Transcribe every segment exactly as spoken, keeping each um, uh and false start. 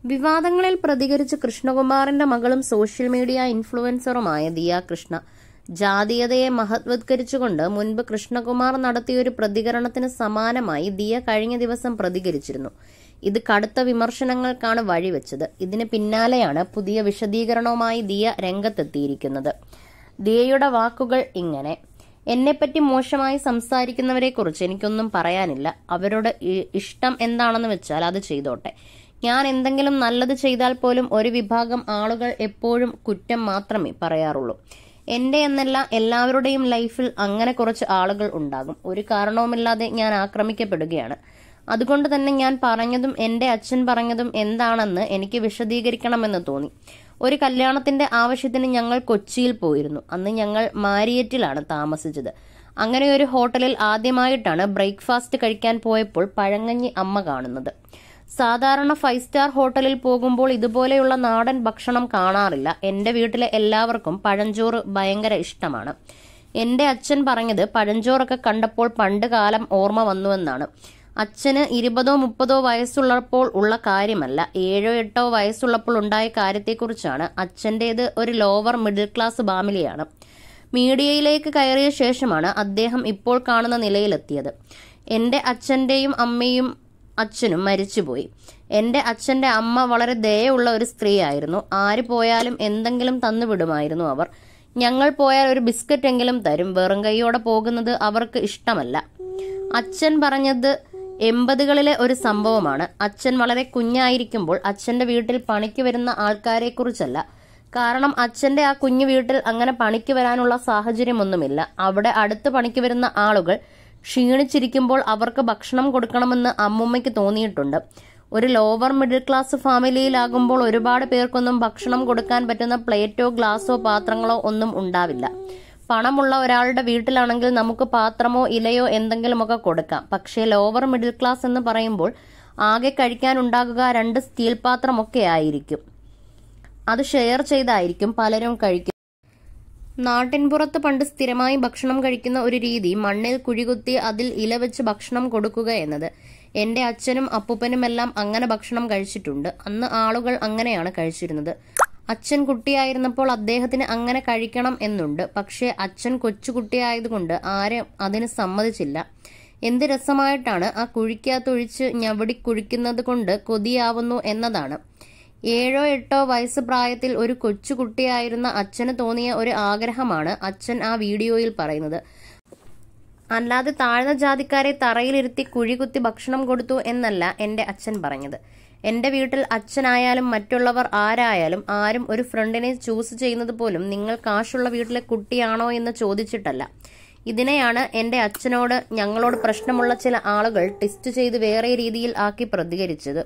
വിവാദങ്ങളിൽ പ്രതികരിച്ച് കൃഷ്ണകുമാറിന്റെ മകളും സോഷ്യൽ മീഡിയ ഇൻഫ്ലുവൻസറുമായ ദിയ കൃഷ്ണ ജാതീയതയെ മഹത്വത്കരിച്ചുകൊണ്ട് മുൻപ് കൃഷ്ണകുമാർ നടത്തിയൊരു പ്രതികരണത്തിന് സമാനമായി ദിയ കഴിഞ്ഞ ദിവസം പ്രതികരിച്ചിരുന്നു. ഇത് കടുത്ത വിമർശനങ്ങൾക്കാണ് വഴിവെച്ചത്. ഇതിന് പിന്നാലെയാണ് പുതിയ വിശദീകരണവുമായി ദിയ രംഗത്തെത്തിയിരിക്കുന്നത്. ദിയയുടെ വാക്കുകൾ ഇങ്ങനെ: എന്നെപ്പറ്റി മോശമായി സംസാരിക്കുന്നവരെക്കുറിച്ച് എനിക്കൊന്നും പറയാനില്ല. അവരുടെ ഇഷ്ടം എന്താണെന്ന് വെച്ചാൽ അത് ചെയ്തോട്ടെ. ഞാൻ എന്തെങ്കിലും നല്ലത് ചെയ്താൽ പോലും ഒരു വിഭാഗം ആളുകൾ എപ്പോഴും കുറ്റം മാത്രമേ പറയാറുള്ളൂ. എന്റെ എന്നല്ല, എല്ലാവരുടെയും ലൈഫിൽ അങ്ങനെ കുറച്ച് ആളുകൾ ഉണ്ടാകും. ഒരു കാരണവുമില്ലാതെ ഞാൻ ആക്രമിക്കപ്പെടുകയാണ്. അതുകൊണ്ട് തന്നെ ഞാൻ പറഞ്ഞതും എന്റെ അച്ഛൻ പറഞ്ഞതും എന്താണെന്ന് എനിക്ക് വിശദീകരിക്കണമെന്ന് തോന്നി. ഒരു കല്യാണത്തിന്റെ ആവശ്യത്തിന് ഞങ്ങൾ കൊച്ചിയിൽ പോയിരുന്നു. അന്ന് ഞങ്ങൾ മാരിയറ്റിലാണ് താമസിച്ചത്. അങ്ങനെ ഒരു ഹോട്ടലിൽ ആദ്യമായിട്ടാണ് ബ്രേക്ക്ഫാസ്റ്റ് കഴിക്കാൻ പോയപ്പോൾ പഴങ്കഞ്ഞി അമ്മ കാണുന്നത്. സാധാരണ ഫൈവ് സ്റ്റാർ ഹോട്ടലിൽ പോകുമ്പോൾ ഇതുപോലെയുള്ള നാടൻ ഭക്ഷണം കാണാറില്ല. എന്റെ വീട്ടിലെ എല്ലാവർക്കും പഴഞ്ചോറ് ഭയങ്കര ഇഷ്ടമാണ്. എന്റെ അച്ഛൻ പറഞ്ഞത് പഴഞ്ചോറൊക്കെ കണ്ടപ്പോൾ പണ്ട് കാലം ഓർമ്മ വന്നുവെന്നാണ്. അച്ഛന് ഇരുപതോ മുപ്പതോ വയസ്സുള്ളപ്പോൾ ഉള്ള കാര്യമല്ല, ഏഴോ എട്ടോ വയസ്സുള്ളപ്പോൾ ഉണ്ടായ കാര്യത്തെക്കുറിച്ചാണ്. അച്ഛൻ്റേത് ഒരു ലോവർ മിഡിൽ ക്ലാസ് ഫാമിലിയാണ്. മീഡിയയിലേക്ക് കയറിയ ശേഷമാണ് അദ്ദേഹം ഇപ്പോൾ കാണുന്ന നിലയിലെത്തിയത്. എന്റെ അച്ഛന്റെയും അമ്മയും അച്ഛനും മരിച്ചുപോയി. എന്റെ അച്ഛന്റെ അമ്മ വളരെ ദയുള്ള ഒരു സ്ത്രീയായിരുന്നു. ആര് പോയാലും എന്തെങ്കിലും തന്നുവിടുമായിരുന്നു അവർ. ഞങ്ങൾ പോയാൽ ഒരു ബിസ്ക്കറ്റ് എങ്കിലും തരും. വെറും കൈയോടെ പോകുന്നത് അവർക്ക് ഇഷ്ടമല്ല. അച്ഛൻ പറഞ്ഞത് എൺപതുകളിലെ ഒരു സംഭവമാണ്. അച്ഛൻ വളരെ കുഞ്ഞായിരിക്കുമ്പോൾ അച്ഛന്റെ വീട്ടിൽ പണിക്ക് വരുന്ന ആൾക്കാരെ കുറിച്ചല്ല. കാരണം അച്ഛന്റെ ആ കുഞ്ഞു വീട്ടിൽ അങ്ങനെ പണിക്ക് വരാനുള്ള സാഹചര്യമൊന്നുമില്ല. അവിടെ അടുത്ത് പണിക്ക് വരുന്ന ആളുകൾ ക്ഷീണിച്ചിരിക്കുമ്പോൾ അവർക്ക് ഭക്ഷണം കൊടുക്കണമെന്ന് അമ്മുമ്മയ്ക്ക് തോന്നിയിട്ടുണ്ട്. ഒരു ലോവർ മിഡിൽ ക്ലാസ് ഫാമിലിയിലാകുമ്പോൾ ഒരുപാട് പേർക്കൊന്നും ഭക്ഷണം കൊടുക്കാൻ പറ്റുന്ന പ്ലേറ്റോ ഗ്ലാസോ പാത്രങ്ങളോ ഒന്നും ഉണ്ടാവില്ല. പണമുള്ള ഒരാളുടെ വീട്ടിലാണെങ്കിൽ നമുക്ക് പാത്രമോ ഇലയോ എന്തെങ്കിലുമൊക്കെ കൊടുക്കാം. പക്ഷേ ലോവർ മിഡിൽ ക്ലാസ് എന്ന് പറയുമ്പോൾ ആകെ കഴിക്കാനുണ്ടാകുക രണ്ട് സ്റ്റീൽ പാത്രമൊക്കെ ആയിരിക്കും. അത് ഷെയർ ചെയ്തായിരിക്കും പലരും കഴിക്കും. നാട്ടിൻപുറത്ത് പണ്ട് സ്ഥിരമായി ഭക്ഷണം കഴിക്കുന്ന ഒരു രീതി മണ്ണിൽ കുഴികുത്തി അതിൽ ഇല വെച്ച് ഭക്ഷണം കൊടുക്കുക എന്നത്. എന്റെ അച്ഛനും അപ്പൂപ്പനുമെല്ലാം അങ്ങനെ ഭക്ഷണം കഴിച്ചിട്ടുണ്ട്. അന്ന് ആളുകൾ അങ്ങനെയാണ് കഴിച്ചിരുന്നത്. അച്ഛൻ കുട്ടിയായിരുന്നപ്പോൾ അദ്ദേഹത്തിന് അങ്ങനെ കഴിക്കണം എന്നുണ്ട്. പക്ഷേ അച്ഛൻ കൊച്ചുകുട്ടിയായതുകൊണ്ട് ആരും അതിന് സമ്മതിച്ചില്ല. എന്ത് രസമായിട്ടാണ് ആ കുഴിക്കകത്തൊഴിച്ച് ഞവടി കുഴിക്കുന്നത് കൊണ്ട് കൊതിയാവുന്നു എന്നതാണ്. ഏഴോ എട്ടോ വയസ്സ് പ്രായത്തിൽ ഒരു കൊച്ചുകുട്ടിയായിരുന്ന അച്ഛന് തോന്നിയ ഒരു ആഗ്രഹമാണ് അച്ഛൻ ആ വീഡിയോയിൽ പറയുന്നത്. അല്ലാതെ താഴ്ന്ന ജാതിക്കാരെ തറയിലിരുത്തി കുഴികുത്തി ഭക്ഷണം കൊടുത്തു എന്നല്ല എന്റെ അച്ഛൻ പറഞ്ഞത്. എന്റെ വീട്ടിൽ അച്ഛനായാലും മറ്റുള്ളവർ ആരായാലും ആരും ഒരു ഫ്രണ്ടിനെ ചൂസ് ചെയ്യുന്നത് പോലും നിങ്ങൾ കാശുള്ള വീട്ടിലെ കുട്ടിയാണോ എന്ന് ചോദിച്ചിട്ടല്ല. ഇതിനെയാണ് എന്റെ അച്ഛനോട് ഞങ്ങളോട് പ്രശ്നമുള്ള ചില ആളുകൾ ട്വിസ്റ്റ് ചെയ്ത് വേറെ രീതിയിൽ ആക്കി പ്രതികരിച്ചത്.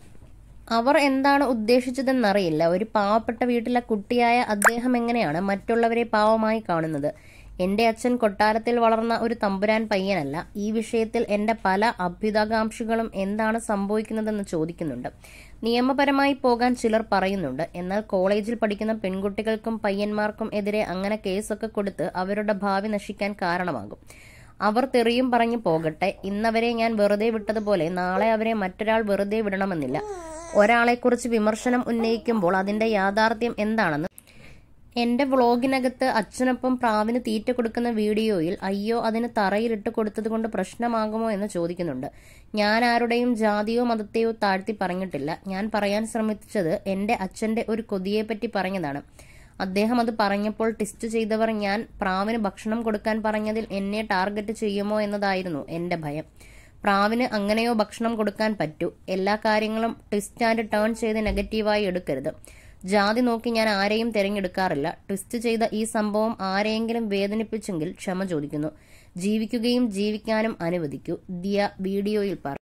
അവർ എന്താണ് ഉദ്ദേശിച്ചതെന്നറിയില്ല. ഒരു പാവപ്പെട്ട വീട്ടിലെ കുട്ടിയായ അദ്ദേഹം എങ്ങനെയാണ് മറ്റുള്ളവരെ പാവമായി കാണുന്നത്? എന്റെ അച്ഛൻ കൊട്ടാരത്തിൽ വളർന്ന ഒരു തമ്പുരാൻ പയ്യനല്ല. ഈ വിഷയത്തിൽ എന്റെ പല അഭ്യുതാകാംക്ഷികളും എന്താണ് സംഭവിക്കുന്നതെന്ന് ചോദിക്കുന്നുണ്ട്. നിയമപരമായി പോകാൻ ചിലർ പറയുന്നുണ്ട്. എന്നാൽ കോളേജിൽ പഠിക്കുന്ന പെൺകുട്ടികൾക്കും പയ്യന്മാർക്കും എതിരെ അങ്ങനെ കേസൊക്കെ കൊടുത്ത് അവരുടെ ഭാവി നശിക്കാൻ കാരണമാകും. അവർ തെറിയും പറഞ്ഞു പോകട്ടെ. ഇന്നവരെ ഞാൻ വെറുതെ വിട്ടതുപോലെ നാളെ അവരെ മറ്റൊരാൾ വെറുതെ വിടണമെന്നില്ല. ഒരാളെക്കുറിച്ച് വിമർശനം ഉന്നയിക്കുമ്പോൾ അതിന്റെ യാഥാർത്ഥ്യം എന്താണെന്ന് എന്റെ വ്ളോഗിനകത്ത് അച്ഛനൊപ്പം പ്രാവിന് തീറ്റ കൊടുക്കുന്ന വീഡിയോയിൽ അയ്യോ അതിന് തറയിലിട്ട് കൊടുത്തത് കൊണ്ട് പ്രശ്നമാകുമോ എന്ന് ചോദിക്കുന്നുണ്ട്. ഞാൻ ആരുടെയും ജാതിയോ മതത്തെയോ താഴ്ത്തി പറഞ്ഞിട്ടില്ല. ഞാൻ പറയാൻ ശ്രമിച്ചത് എന്റെ അച്ഛന്റെ ഒരു കൊതിയെപ്പറ്റി പറഞ്ഞതാണ്. അദ്ദേഹം അത് പറഞ്ഞപ്പോൾ ട്വിസ്റ്റ് ചെയ്തവർ ഞാൻ പ്രാവിന് ഭക്ഷണം കൊടുക്കാൻ പറഞ്ഞതിൽ എന്നെ ടാർഗറ്റ് ചെയ്യുമോ എന്നതായിരുന്നു എന്റെ ഭയം. പ്രാവിന് അങ്ങനെയോ ഭക്ഷണം കൊടുക്കാൻ പറ്റൂ. എല്ലാ കാര്യങ്ങളും ട്വിസ്റ്റ് ആൻഡ് ടേൺ ചെയ്ത് നെഗറ്റീവായി എടുക്കരുത്. ജാതി നോക്കി ഞാൻ ആരെയും തിരഞ്ഞെടുക്കാറില്ല. ട്വിസ്റ്റ് ചെയ്ത ഈ സംഭവം ആരെയെങ്കിലും വേദനിപ്പിച്ചെങ്കിൽ ക്ഷമ ചോദിക്കുന്നു. ജീവിക്കുകയും ജീവിക്കാനും അനുവദിക്കൂ, ദിയ വീഡിയോയിൽ പറഞ്ഞു.